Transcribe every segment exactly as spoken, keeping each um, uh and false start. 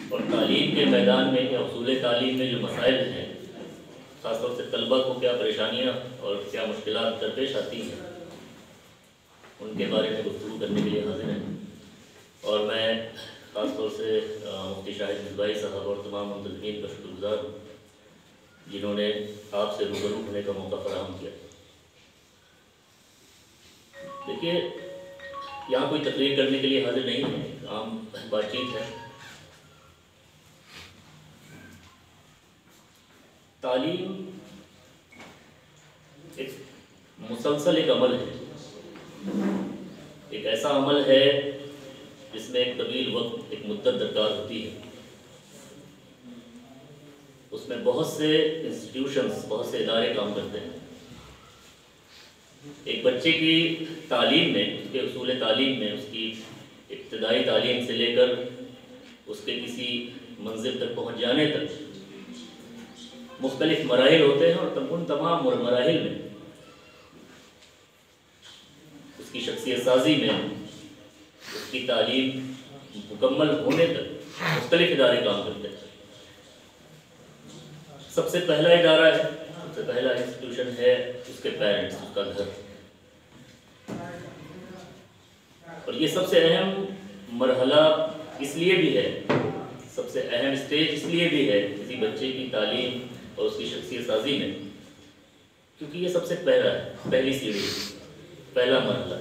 और तालीम के मैदान में या उसूल तालीम में जो मसाइल हैं, ख़ासतौर से तलबा को क्या परेशानियाँ और क्या मुश्किलात दरपेश आती हैं, उनके बारे में गुफ्तगू करने के लिए हाजिर हैं। और मैं ख़ासतौर से मुफ्ती शाहिद मिसबाही साहब और तमाम मुंतज़मीन का शुक्रगुज़ार हूँ जिन्होंने आपसे रूबरू होने का मौका फराहम किया। देखिए, यहाँ कोई तकरीर करने के लिए हाजिर नहीं है, आम बातचीत है। तालीम एक मुसलसल एक अमल है, एक ऐसा अमल है जिसमें एक तवील वक्त, एक मुद्दत दरकार होती है। उसमें बहुत से इंस्टीट्यूशंस, बहुत से इदारे काम करते हैं। एक बच्चे की तालीम में, उसके उसूल तालीम में, उसकी इब्तदाई तालीम से लेकर उसके किसी मंजिल तक पहुंच जाने तक मुख्तलिफ मराहिल होते हैं और तब उन तमाम मराहिल में उसकी शख्सियत साजी में, उसकी तालीम मुकम्मल होने तक मुख्तलिफ इदारे काम करते हैं। सबसे पहला इदारा है, सबसे पहला इंस्टीट्यूशन है उसके पेरेंट्स, उसका घर। और ये सबसे अहम मरहला इसलिए भी है, सबसे अहम स्टेज इसलिए भी है किसी बच्चे की तालीम और उसकी शख्सियत साजी में, क्योंकि ये सबसे पहला है, पहली सीढ़ी, पहला मरहला।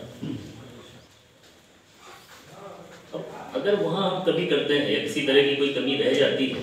अब अगर वहाँ हम कमी करते हैं या किसी तरह की कोई कमी रह जाती है,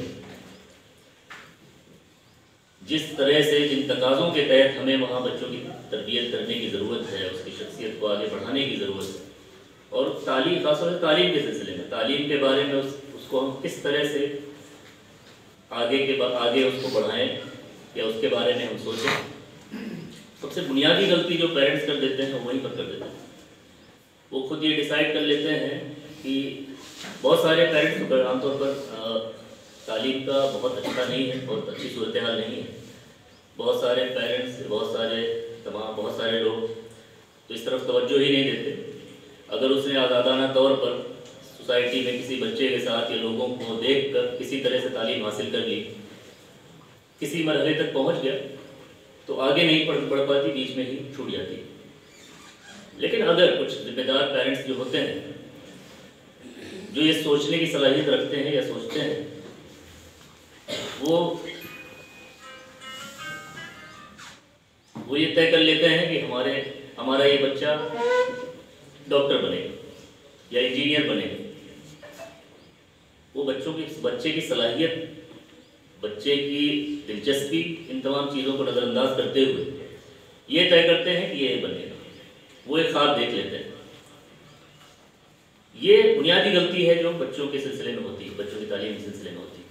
जिस तरह से जिन तकाज़ों के तहत हमें वहाँ बच्चों की तरबियत करने की ज़रूरत है, उसकी शख्सियत को आगे बढ़ाने की ज़रूरत है, और तालीम, ख़ासतौर से तालीम के सिलसिले में, तालीम के बारे में उस, उसको हम किस तरह से आगे के आगे उसको बढ़ाएं या उसके बारे में हम सोचें। सबसे बुनियादी गलती जो पेरेंट्स कर देते हैं वो वहीं पर कर देते हैं। वो खुद ये डिसाइड कर लेते हैं कि बहुत सारे पेरेंट्स आमतौर पर तालीम का बहुत अच्छा नहीं है, बहुत अच्छी सूरत हाल नहीं है। बहुत सारे पेरेंट्स, बहुत सारे तमाम बहुत सारे लोग तो इस तरफ तवज्जो ही नहीं देते। अगर उसने आज़ादाना तौर पर सोसाइटी में किसी बच्चे के साथ या लोगों को देख कर किसी तरह से तालीम हासिल कर ली, किसी मरहले तक पहुंच गया, तो आगे नहीं पढ़ पढ़ पाती, बीच में ही छूट जाती। लेकिन अगर कुछ जिम्मेदार पेरेंट्स जो होते हैं, जो ये सोचने की सलाहियत रखते हैं या सोचते हैं, वो वो ये तय कर लेते हैं कि हमारे हमारा ये बच्चा डॉक्टर बनेगा या इंजीनियर बनेगा। वो बच्चों की बच्चे की सलाहियत, बच्चे की दिलचस्पी, इन तमाम चीज़ों को नज़रअंदाज करते हुए ये तय करते हैं कि ये बनेगा। वो एक ख्वाब देख लेते हैं। ये बुनियादी गलती है जो बच्चों के सिलसिले में होती है, बच्चों की तालीम के सिलसिले में होती है।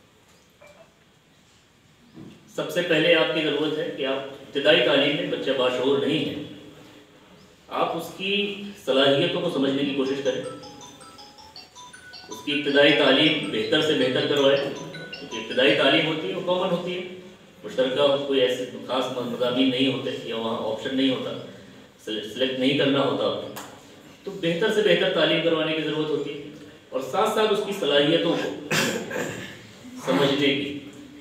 सबसे पहले आपकी ज़रूरत है कि आप इब्तिदाई तालीम में बच्चा बाशऊर नहीं है, आप उसकी सलाहियतों को समझने की कोशिश करें, उसकी इब्तिदाई तालीम बेहतर से बेहतर करवाएं। क्योंकि इब्तिदाई तालीम होती है वो कॉमन होती है, मुश्तरका, कोई ऐसे खास मज़ामीन नहीं होते या वहाँ ऑप्शन नहीं होता, सेलेक्ट नहीं करना होता, तो बेहतर से बेहतर तालीम करवाने की ज़रूरत होती है। और साथ साथ उसकी सलाहियतों को समझने की,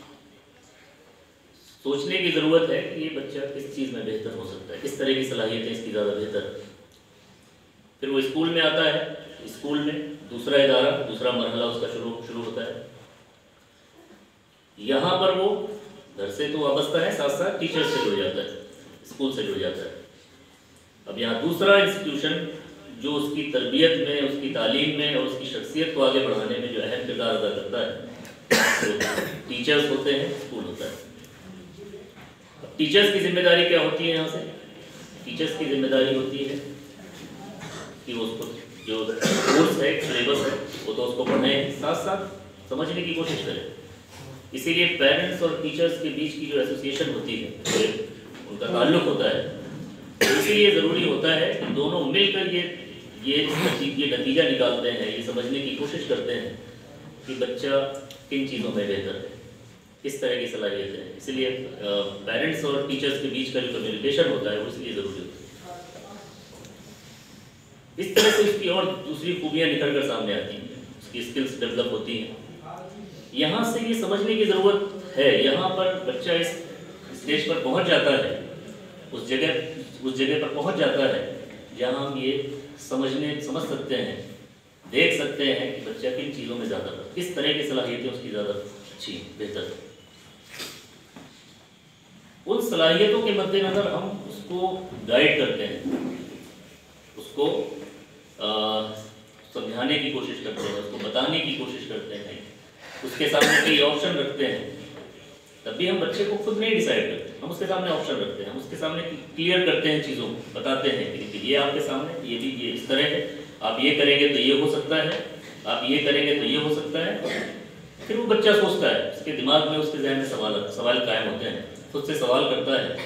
सोचने की ज़रूरत है कि ये बच्चा किस चीज़ में बेहतर हो सकता है, किस तरह की सलाहियतें इसकी ज़्यादा बेहतर। फिर वो स्कूल में आता है, स्कूल में दूसरा इदारा, दूसरा मरहला उसका शुरू शुरू होता है। यहाँ पर वो घर से तो वाबस्ता है, साथ साथ टीचर से जुड़ जाता है, स्कूल से जुड़ जाता है। अब यहाँ दूसरा इंस्टीट्यूशन जो उसकी तरबियत में, उसकी तालीम में और उसकी शख्सियत को आगे बढ़ाने में जो अहम किरदार अदा करता है, वो टीचर्स होते हैं, स्कूल होता है। अब टीचर्स की जिम्मेदारी क्या होती है? यहाँ से टीचर्स की जिम्मेदारी होती है कि वो उसको जो कोर्स है, सिलेबस है, वो तो उसको पढ़ें, साथ साथ समझने की कोशिश करें। इसीलिए पेरेंट्स और टीचर्स के बीच की जो एसोसिएशन होती है, तो उनका ताल्लुक होता है, इसीलिए ज़रूरी होता है कि दोनों मिलकर ये ये ये नतीजा निकालते हैं, ये समझने की कोशिश करते हैं कि बच्चा किन चीज़ों में बेहतर है, किस तरह की सलाहियत है। इसलिए पेरेंट्स और टीचर्स के बीच का जो कम्युनिकेशन होता है वो इसलिए ज़रूरी होता है। इस तरह से उसकी और दूसरी खूबियाँ निकल कर सामने आती हैं, उसकी स्किल्स डेवलप होती हैं। यहाँ से ये समझने की ज़रूरत है, यहाँ पर बच्चा इस स्टेज पर पहुँच जाता है, उस जगह उस जगह पर पहुँच जाता है जहाँ हम ये समझने समझ सकते हैं, देख सकते हैं कि बच्चा किन चीज़ों में ज़्यादा, किस तरह की सलाहियतें उसकी ज़्यादा अच्छी बेहतर। उन सलाहियतों के मद्देनज़र हम उसको गाइड करते हैं, उसको समझाने की कोशिश करते हैं, उसको बताने की कोशिश करते हैं, उसके सामने कई ऑप्शन रखते हैं। तब भी हम बच्चे को खुद नहीं डिसाइड करते, हम उसके सामने ऑप्शन रखते हैं, हम उसके सामने क्लियर करते हैं, चीज़ों को बताते हैं कि ये आपके सामने, ये भी ये इस तरह है, आप ये करेंगे तो ये हो सकता है, आप ये करेंगे तो ये हो सकता है। फिर वो बच्चा सोचता है, उसके दिमाग में, उसके जहन में सवाल सवाल कायम होते हैं, खुद से सवाल करता है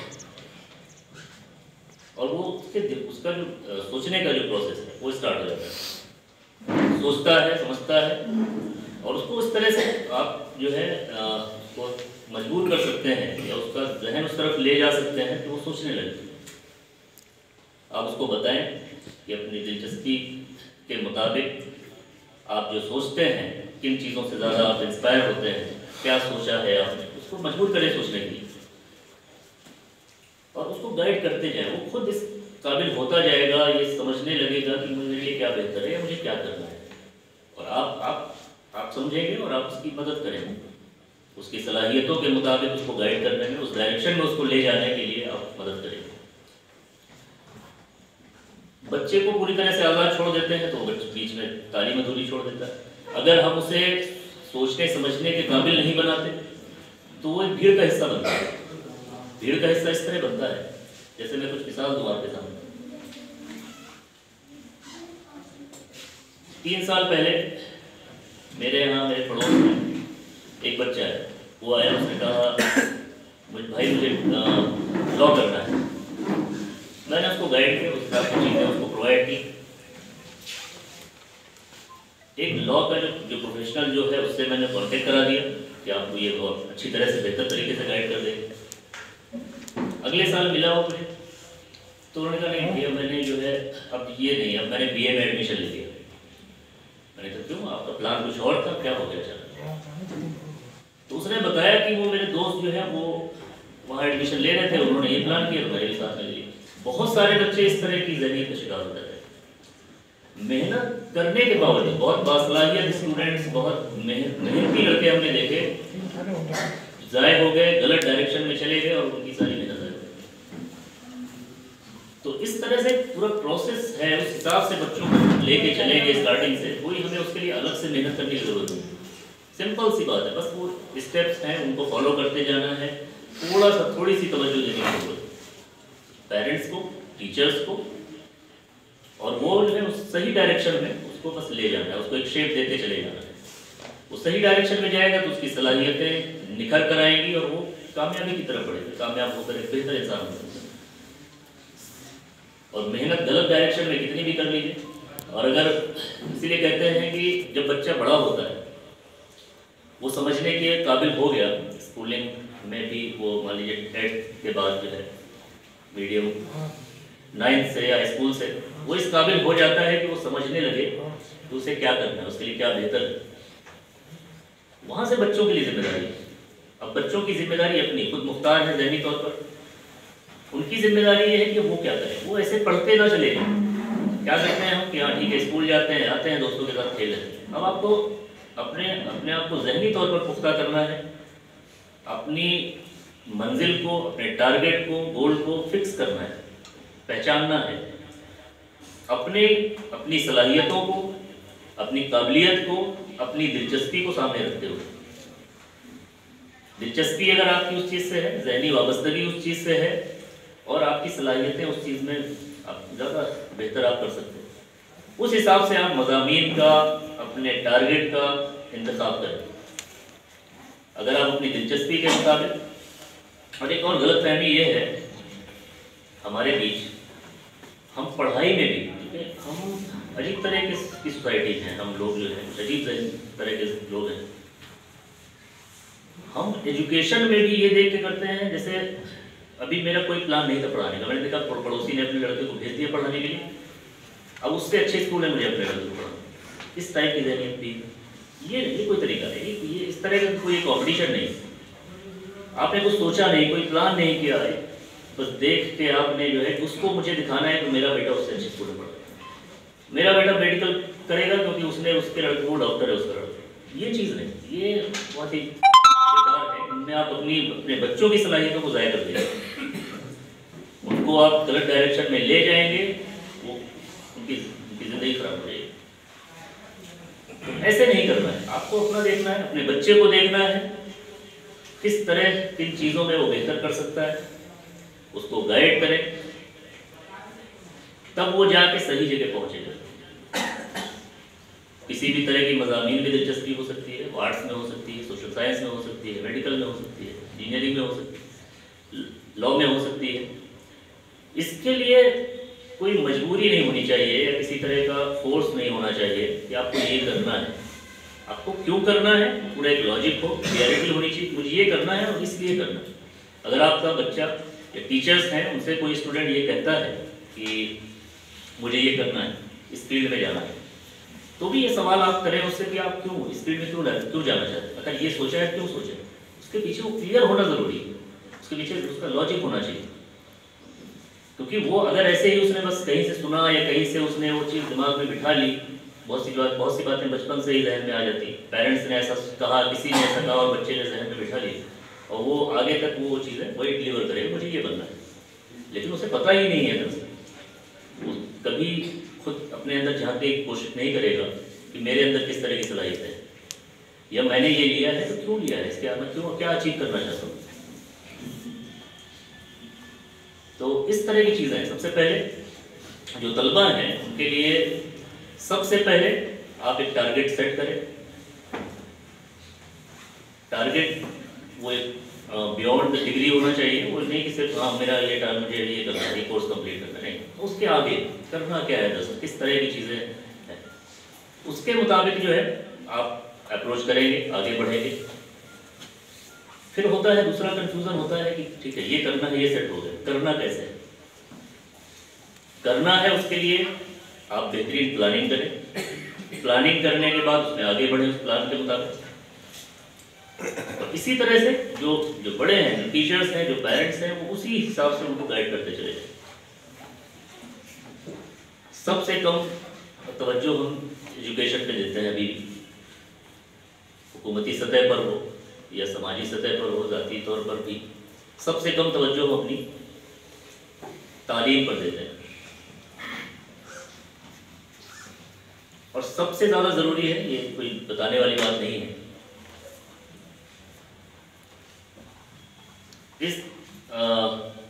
और वो उसके उसका जो सोचने का जो प्रोसेस है वो स्टार्ट हो जाता है, सोचता है, समझता है और उसको उस तरह से आप जो है उसको मजबूर कर सकते हैं या उसका जहन उस तरफ ले जा सकते हैं कि वो सोचने लगे। आप उसको बताएं कि अपनी दिलचस्पी के मुताबिक आप जो सोचते हैं, किन चीज़ों से ज़्यादा आप इंस्पायर होते हैं, क्या सोचा है आपने, उसको मजबूर करें सोचने के लिए और उसको गाइड करते जाएं। वो खुद इस काबिल होता जाएगा, ये समझने लगेगा कि मेरे लिए क्या बेहतर है या मुझे क्या करना है, और आप आप आप समझेंगे और आप उसकी मदद करेंगे, उसकी सलाहियतों के मुताबिक उसको गाइड करने में, उस डायरेक्शन में उसको ले जाने के लिए आप मदद करेंगे। बच्चे को पूरी तरह से आज़ाद छोड़ देते हैं तो बच्चे बीच में तालीम अधूरी छोड़ देता है। अगर हम उसे सोचने समझने के काबिल नहीं बनाते तो वो एक भीड़ का हिस्सा बनता है। भीड़ का हिस्सा इस तरह बनता है, जैसे मैं कुछ मिसाल दूँ आपके सामने। तीन साल पहले मेरे यहाँ मेरे पड़ोस में एक बच्चा है, वो आया, उसने कहा मुझे भाई मुझे लॉ करना है। मैंने उसको गाइड किया, उस हिसाब की चीज़ें उसको प्रोवाइड की। एक लॉ का जो जो प्रोफेशनल जो है उससे मैंने कॉन्टेक्ट करा दिया कि आपको ये बहुत अच्छी तरह से, बेहतर तरीके से गाइड कर देंगे। अगले साल मिला वो मुझे, तो उन्होंने कहा नहीं भैया मैंने जो है अब ये नहीं, अब मैंने बी ए में एडमिशन ले लिया। मैंने कहा क्यों, आपका प्लान कुछ और था, क्या हो गया अचानक? तो उसने बताया कि वो मेरे दोस्त जो है वो वहाँ एडमिशन ले रहे थे, उन्होंने ये प्लान किया तो मेरे साथ में लिए। बहुत सारे बच्चे इस तरह की ज़हनियत का शिकार होते हैं। मेहनत करने के बावजूद, बहुत बासलाहियत स्टूडेंट्स, बहुत मेहनती लड़के हमने देखे, ज़ाय हो गए, गलत डायरेक्शन में चले गए और उनकी सारी मेहनत ज़ाय हो गई। तो इस तरह से पूरा प्रोसेस है, उस हिसाब से बच्चों को लेके चलेंगे स्टार्टिंग से, कोई हमें उसके लिए अलग से मेहनत करने की ज़रूरत नहीं। सिंपल सी बात है, बस वो स्टेप्स हैं, उनको फॉलो करते जाना है, थोड़ा सा थोड़ी सी तवज्जो देने की जरूरत है पेरेंट्स को, टीचर्स को, और वो जो है उस सही डायरेक्शन में उसको बस ले जाना है, उसको एक शेप देते चले जाना है। वो सही डायरेक्शन में जाएगा तो उसकी सलाहियतें निखर कर आएंगी और वो कामयाबी की तरफ बढ़ेगा, कामयाब होकर एक बेहतर इंसान हो सकता है। और मेहनत गलत डायरेक्शन में कितनी भी कर लीजिए, और अगर इसीलिए कहते हैं कि जब बच्चा बड़ा होता है, वो समझने के काबिल हो गया, स्कूलिंग में भी वो मान लीजिए टेट के बाद जो है मीडियम नाइन्थ से या स्कूल से वो इस काबिल हो जाता है कि वो समझने लगे तो उसे क्या करना है, उसके लिए क्या बेहतर है। वहाँ से बच्चों के लिए जिम्मेदारी है। अब बच्चों की जिम्मेदारी अपनी, खुद मुख्तार है ज़हनी तौर पर, उनकी जिम्मेदारी ये है कि वो क्या करें। वो ऐसे पढ़ते ना चले, क्या करते हैं हम कि हाँ ठीक है स्कूल जाते हैं, आते हैं, दोस्तों के साथ खेल रहे हैं। अब आपको अपने अपने आप को ज़हनी तौर पर पुख्ता करना है, अपनी मंजिल को, अपने टारगेट को, गोल को फिक्स करना है, पहचानना है, अपने अपनी सलाहियतों को, अपनी काबिलियत को, अपनी दिलचस्पी को सामने रखते हुए। दिलचस्पी अगर आपकी उस चीज़ से है, ज़हनी वाबस्तगी उस चीज़ से है और आपकी सलाहियतें उस चीज़ में आप ज़्यादा बेहतर आप कर सकते हैं, उस हिसाब से आप मज़ामीन का, अपने टारगेट का इंतखाब करें। अगर आप अपनी दिलचस्पी के मुताबिक, और एक और गलत फहमी ये है हमारे बीच, हम पढ़ाई में भी, हम अजीब तरह की सोसाइटी हैं, हम लोग जो हैं अजीब तरह के लोग हैं। हम एजुकेशन में भी ये देख के करते हैं, जैसे अभी मेरा कोई प्लान नहीं था पढ़ाने का, मैंने देखा पड़ोसी ने अपने लड़के को भेज दिया पढ़ाने के लिए, अब उससे अच्छे स्कूल है मुझे अपने लड़के को पढ़ाना, इस टाइप की ज़हनियत भी। ये ये कोई तरीका नहीं, ये इस तरह का कोई कॉम्पिटिशन नहीं, आपने कुछ सोचा नहीं, कोई प्लान नहीं किया है, बस देख के आपने जो है उसको मुझे दिखाना है कि मेरा बेटा उससे अच्छे स्कूल में पढ़ा, मेरा बेटा मेडिकल करेगा क्योंकि उसने उसके लड़के वो डॉक्टर है उसका लड़का, ये चीज़ नहीं, ये बहुत ही बेकार है। इनमें आप अपनी अपने बच्चों की सलाहियतों को ज़ाया कर देंगे, उनको आप गलत डायरेक्शन में ले जाएंगे, वो उनकी उनकी ज़िंदगी खराब हो जाएगी। तो ऐसे नहीं करना है, आपको अपना देखना है, अपने बच्चे को देखना है, किस तरह किन चीज़ों में वो बेहतर कर सकता है, उसको गाइड करें, तब वो जाके सही जगह पहुंचेगा। किसी भी तरह की मज़ामीन में दिलचस्पी हो सकती है, आर्ट्स में हो सकती है, सोशल साइंस में हो सकती है, मेडिकल में हो सकती है, इंजीनियरिंग में हो सकती है, लॉ में हो सकती है। इसके लिए कोई मजबूरी नहीं होनी चाहिए या किसी तरह का फोर्स नहीं होना चाहिए कि आपको ये करना है। आपको क्यों करना है, पूरा एक लॉजिक हो, क्लियरिटी होनी चाहिए, मुझे ये करना है और इसलिए करना है। अगर आपका बच्चा या टीचर्स हैं, उनसे कोई स्टूडेंट ये कहता है कि मुझे ये करना है, इस फील्ड में जाना है, तो भी ये सवाल आप करें उससे कि आप क्यों इस फील्ड में क्यों क्यों जाना चाहते हैं, अगर ये सोचा है क्यों सोचा है, उसके पीछे वो क्लियर होना ज़रूरी है, उसके पीछे उसका लॉजिक होना चाहिए। क्योंकि वो अगर ऐसे ही उसने बस कहीं से सुना या कहीं से उसने वो चीज़ दिमाग में बिठा ली, बहुत सी बात बहुत सी बातें बचपन से ही जहन में आ जाती, पेरेंट्स ने ऐसा कहा, किसी ने ऐसा कहा और बच्चे ने जहन में बिठा ली, और वो आगे तक वो चीज़ें वही डिलीवर करेगा, मुझे ये बनना है, लेकिन उसे पता ही नहीं है दरअसल, वो कभी खुद अपने अंदर झांकने की कोशिश नहीं करेगा कि मेरे अंदर किस तरह की सलाहियत है, या मैंने ये लिया है तो क्यों लिया है, इसके मैं क्यों क्या अचीव करना चाहता हूँ। तो इस तरह की चीज़ें सबसे पहले जो तलबा हैं उनके लिए सबसे पहले आप एक टारगेट सेट करें। टारगेट वो एक बियॉन्ड डिग्री होना चाहिए, वो नहीं कि सिर्फ हाँ मेरा ये टारगेट मुझे ये करना है, ये कोर्स कंप्लीट करना है, नहीं, उसके आगे करना क्या है, दरअसल किस तरह की चीज़ें हैं, उसके मुताबिक जो है आप अप्रोच करेंगे, आगे बढ़ेंगे। फिर होता है दूसरा कंफ्यूजन होता है कि ठीक है ये करना है, ये सेट हो गया, करना कैसे है, करना है उसके लिए आप बेहतरीन प्लानिंग करें, प्लानिंग करने के बाद उसमें आगे बढ़े उस प्लान के मुताबिक। और इसी तरह से जो जो बड़े हैं, जो टीचर्स हैं, जो पेरेंट्स हैं, वो उसी हिसाब से उनको गाइड करते चले जाए। सबसे कम तवज्जो हम एजुकेशन पे देते हैं अभी, हुकूमती सतह पर हो या समाजी सतह पर हो, ज़ाती तौर पर भी सबसे कम तवज्जो हम अपनी तालीम पर देते हैं, और सबसे ज़्यादा ज़रूरी है, ये कोई बताने वाली बात नहीं है, इस आ,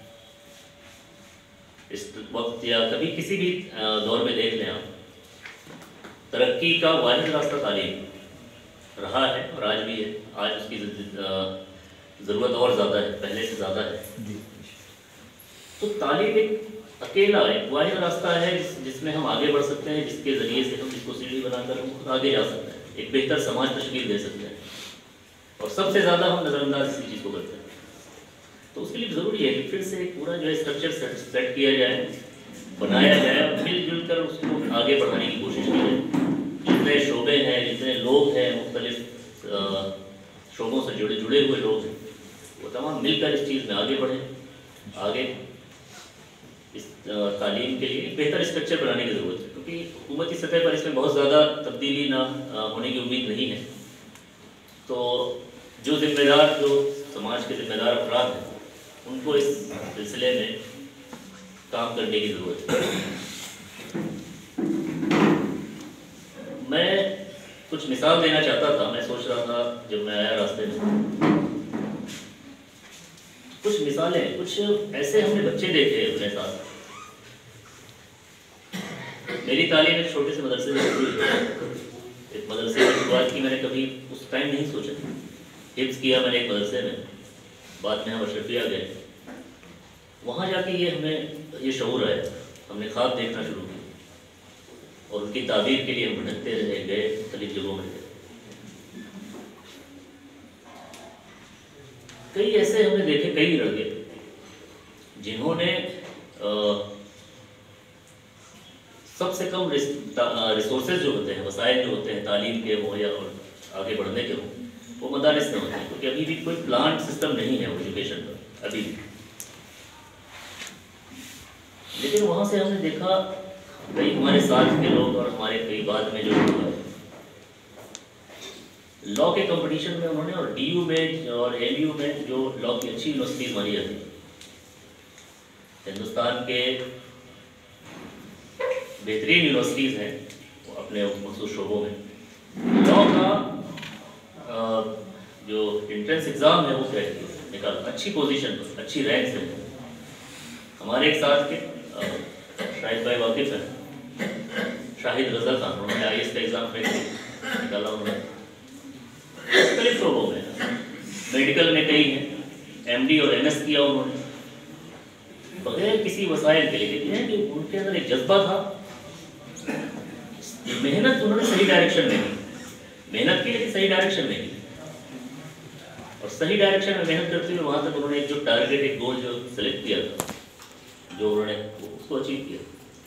इस वक्त या कभी किसी भी दौर में देख लें आप, तरक्की का वाहिद रास्ता तालीम रहा है और आज भी है। आज उसकी ज़रूरत और ज़्यादा है, पहले से ज़्यादा है। तो तालीम एक अकेला एक वाहिद रास्ता है जिस, जिसमें हम आगे बढ़ सकते हैं, जिसके ज़रिए से हम इसको सीढ़ी बनाकर हम खुद आगे जा सकते हैं, एक बेहतर समाज तशकील दे सकते हैं, और सबसे ज़्यादा हम नज़रअंदाज इसी चीज़ को करते हैं। तो उसके लिए ज़रूरी है कि फिर से एक पूरा जो है स्ट्रक्चर सेट, सेट किया जाए, बनाया जाए, मिलजुल कर उसको आगे बढ़ाने की कोशिश की जाए। जितने शोबे हैं, जितने लोग हैं, मुख्तलिफ शोबों से जुड़े जुड़े हुए लोग हैं, वो तमाम मिलकर इस चीज़ में आगे बढ़ें। आगे इस तालीम के लिए बेहतर स्ट्रक्चर बनाने की ज़रूरत है, क्योंकि हुकूमती सतह पर इसमें बहुत ज़्यादा तब्दीली ना होने की उम्मीद नहीं है। तो जो जिम्मेदार जो समाज के जिम्मेदार अफराद हैं, उनको इस सिलसिले में काम करने की ज़रूरत है। मैं कुछ मिसाल देना चाहता था, मैं सोच रहा था जब मैं आया रास्ते में, कुछ मिसालें, कुछ ऐसे हमने बच्चे देखे अपने साथ। मेरी तालीम एक छोटे से मदरसे में शुरू हुई, एक मदरसे की शुरुआत की मैंने कभी उस टाइम नहीं सोचा, हिफ्ज़ किया मैंने एक मदरसे में, बाद में हम अशरफिया गए, वहाँ जाके ये हमें ये शऊर आया, हमने ख्वाब देखना शुरू किया, और उनकी ताबीर के लिए हम भटकते रहे, गए मुख्तलिफ जगहों में गए। कई ऐसे हमने देखे, कई लड़के जिन्होंने सबसे कम रिसोर्सेज जो होते हैं, वसाइल जो होते हैं तालीम के हो या और आगे बढ़ने के हों वो मदारिस में होते हैं, क्योंकि अभी भी कोई प्लान सिस्टम नहीं है एजुकेशन का अभी भी। लेकिन वहाँ से हमने देखा कई हमारे साथ के लोग और हमारे कई बाद में जो लोग लॉ के कंपटीशन में उन्होंने और डी यू में और एम यू में जो लॉ की अच्छी यूनिवर्सिटीज मानी जाती है हिंदुस्तान के बेहतरीन यूनिवर्सिटीज़ हैं वो अपने मखसूस शोबों में लॉ का आ, जो एंट्रेंस एग्ज़ाम है वो क्रैक किया निकाल अच्छी पोजीशन पर अच्छी रैंक से। हमारे एक साथ के शाहिद भाई वाकिफ हैं, शाहिद रजा खान, उन्होंने आई एस का एग्ज़ाम क्रैक किया निकाला उन्होंने मुख्तलिफ शोबों में, मेडिकल में कई हैं, एम डी और एम एस किया उन्होंने बगैर किसी वसाइल के लिए। हैं कि उनके अंदर एक जज्बा था, मेहनत उन्होंने सही डायरेक्शन में की, मेहनत की लेकिन सही डायरेक्शन में की और सही डायरेक्शन में मेहनत करते हुए वहाँ तक उन्होंने एक जो टारगेट एक गोल जो सेलेक्ट किया था जो उन्होंने उसको अचीव किया।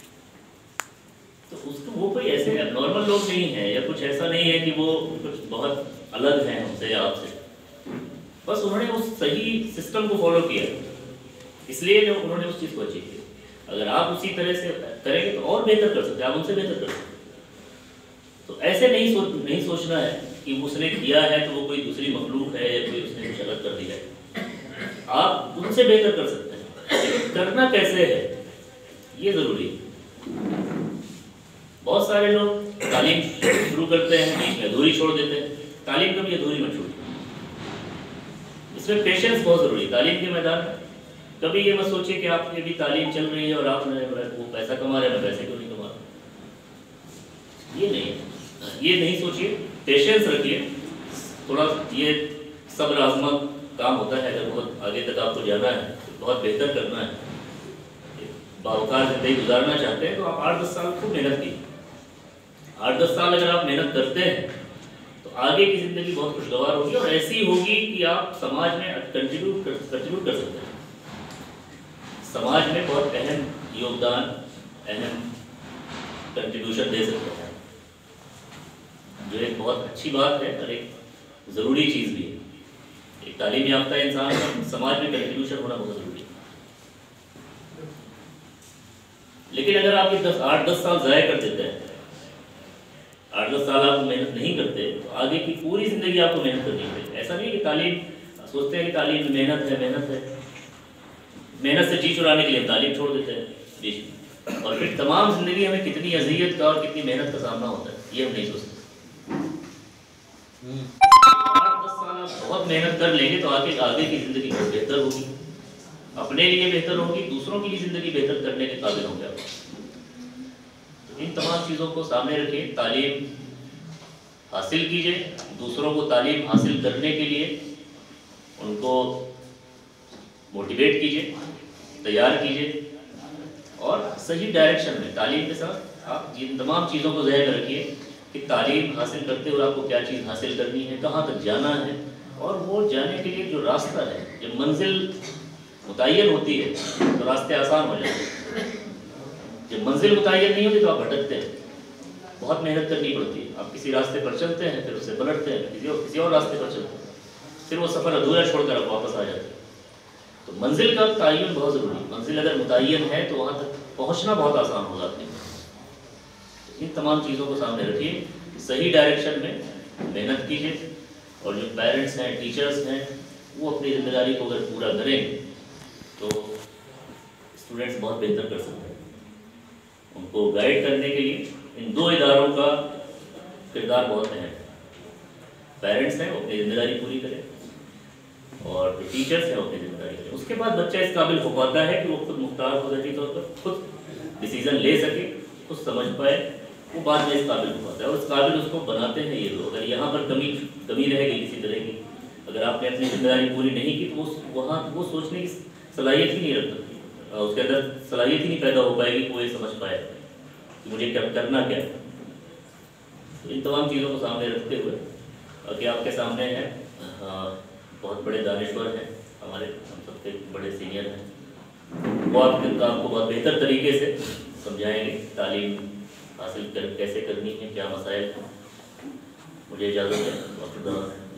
तो उसको वो कोई ऐसे नॉर्मल लोग नहीं है या कुछ ऐसा नहीं है कि वो कुछ बहुत अलग है हमसे या आपसे, बस उन्होंने उस सही सिस्टम को फॉलो किया इसलिए उन्होंने उस चीज़ को अचीव किया। अगर आप उसी तरह से करेंगे तो और बेहतर कर सकते हैं, आप उनसे बेहतर कर सकते हैं। तो ऐसे नहीं सोच नहीं सोचना है कि उसने किया है तो वो कोई दूसरी मखलूक है या कोई उसने कुछ अलग कर दिया है। आप उनसे बेहतर कर सकते हैं, करना कैसे है ये ज़रूरी है। बहुत सारे लोग तालीम शुरू करते हैं बीच में अधूरी छोड़ देते हैं, तालीम कभी अधूरी मत छोड़िए, इसमें पेशेंस बहुत ज़रूरी है। तालीम के मैदान में कभी ये मत सोचिए कि आपकी भी तालीम चल रही है और आप वो पैसा कमा रहे हैं मैं पैसे क्यों नहीं कमा रहा, ये नहीं है, ये नहीं सोचिए, पेशेंस रखिए थोड़ा। ये सब्र आज़मा काम होता है, अगर बहुत आगे तक आपको जाना है बहुत बेहतर करना है, बावकार ज़िंदगी गुजारना चाहते हैं तो आप आठ दस साल खूब मेहनत कीजिए। आठ दस साल अगर आप मेहनत करते हैं तो आगे की ज़िंदगी बहुत खुशगवार होगी और ऐसी होगी कि आप समाज में कंट्रीब्यूट कर कंट्रीब्यूट कर सकते हैं, समाज में बहुत अहम योगदान अहम कंट्रीब्यूशन दे सकते हैं, जो एक बहुत अच्छी बात है और एक ज़रूरी चीज़ भी है। एक तालीम याफ्ता इंसान का समाज में कंट्रीब्यूशन होना बहुत ज़रूरी है। लेकिन अगर आप ये दस आठ दस साल ज़ाया कर देते हैं, आठ दस साल आप मेहनत नहीं करते तो आगे की पूरी ज़िंदगी आपको मेहनत करनी पड़ेगी। ऐसा नहीं कि तालीम सोचते हैं कि तालीम में मेहनत है मेहनत है मेहनत से जी चुराने के लिए तालीम छोड़ देते हैं बीच में, और फिर तमाम ज़िंदगी हमें कितनी अज़ियत का और कितनी मेहनत का सामना होता है ये हम नहीं सोचते। आठ दस साल आप बहुत मेहनत कर लेंगे तो आगे आगे की ज़िंदगी बहुत बेहतर होगी, अपने लिए बेहतर होगी, दूसरों की ज़िंदगी बेहतर करने के काबिल होंगे आप। तो इन तमाम चीज़ों को सामने रखिए, तालीम हासिल कीजिए, दूसरों को तालीम हासिल करने के लिए उनको मोटिवेट कीजिए, तैयार कीजिए और सही डायरेक्शन में तालीम के साथ आप इन तमाम चीज़ों को ज़हन में रखिए कि तालीम हासिल करते हुए आपको क्या चीज़ हासिल करनी है, कहाँ तक जाना है, और वो जाने के लिए जो रास्ता है, जब मंजिल मुतय्यन होती है तो रास्ते आसान हो जाते हैं। जब मंजिल मुतय्यन नहीं होती तो आप भटकते हैं, बहुत मेहनत करनी पड़ती है। आप किसी रास्ते पर चलते हैं फिर उससे पलटते हैं, किसी और किसी और रास्ते पर चलते हैं, फिर वो सफ़र अधूरा छोड़कर आप वापस आ जाते हैं। तो मंजिल का तयन बहुत ज़रूरी है, मंजिल अगर मुतय्यन है तो वहाँ तक पहुँचना बहुत आसान हो जाती है। इन तमाम चीज़ों को सामने रखिए, सही डायरेक्शन में मेहनत कीजिए, और जो पेरेंट्स हैं टीचर्स हैं वो अपनी जिम्मेदारी को अगर पूरा करें तो स्टूडेंट्स बहुत बेहतर कर सकते हैं। उनको गाइड करने के लिए इन दो इदारों का किरदार बहुत अहम है। पेरेंट्स हैं वो अपनी जिम्मेदारी पूरी करें और जो टीचर्स हैं वो अपनी जिम्मेदारी करें। उसके बाद बच्चा इस काबिल हो पाता है कि वो खुद मुख्तार गुज़री तौर पर खुद डिसीज़न ले सके, खुद समझ पाए, वो बाद में इस काबिल हो पाता है। और इस काबिल उसको बनाते हैं ये लोग। अगर यहाँ पर कमी कमी रह गई किसी तरह की, अगर आपने अपनी जिम्मेदारी पूरी नहीं की तो वो वहाँ वो सोचने की सलाहियत ही नहीं रखता, उसके अंदर सलाहियत ही नहीं पैदा हो पाएगी कोई समझ पाए कि मुझे क्या करना क्या है। तो इन तमाम चीज़ों को सामने रखते हुए कि आपके सामने हैं बहुत बड़े दानिश्वर हैं, हमारे हम सबसे बड़े सीनियर हैं, वो आपके काम को बहुत बेहतर तरीके से समझाएंगे, तालीम हासिल कर कैसे करनी है, क्या मसाइल हैं, मुझे इजाज़त है।